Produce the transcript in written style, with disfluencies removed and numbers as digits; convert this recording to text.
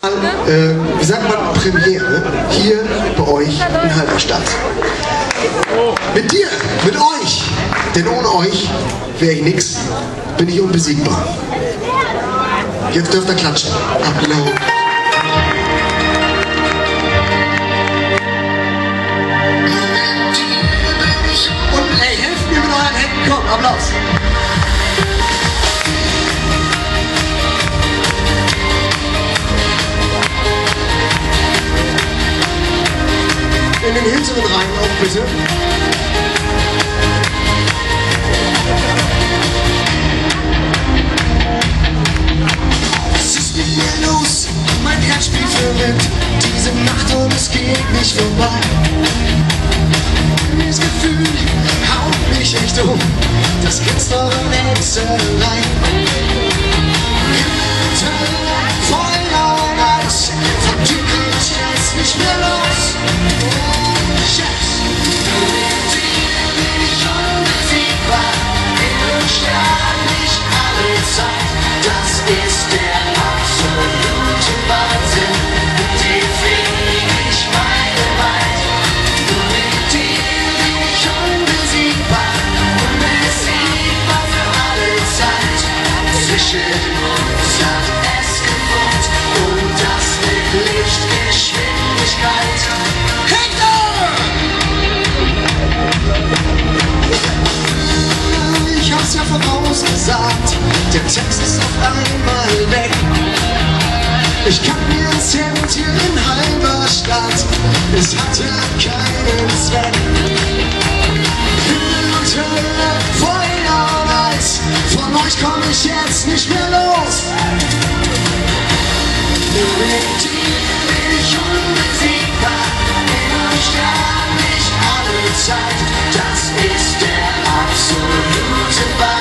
wie sagt man, Premiere hier bei euch in Halberstadt. Mit dir, mit euch, denn ohne euch wäre ich nix, bin ich unbesiegbar. Jetzt dürft ihr klatschen. Applaus. Und ey, helft mir mit euren Händen, komm, Applaus. In den hinteren Reihen auch bitte. Es ist nicht mehr los, mein Herz spielt verrückt, diese Nacht und es geht nicht vorbei. Dieses Gefühl haut mich echt um, das gibt's doch in Hexerei. Feuer und Eis, von dir krieg ich jetzt nicht mehr los. Das ist der absolute Wahnsinn, mit dir flieg ich meilenweit. Nur mit dir bin ich unbesiegbar, unbesiegbar für alle Zeit. Zwischen uns hat es gefunkt und das mit Lichtgeschwindigkeit. Ich hab's ja vorausgesagt, der Text ist auf einmal weg. Ich kack mir ins Hemd hier in Halberstadt, es hat ja keinen Zweck. Himmel und Hölle, Feuer und Eis, von euch komm ich jetzt nicht mehr los. Mit dir bin ich unbesiegbar, unsterblich alle Zeit, das ist der absolute Wahrheit.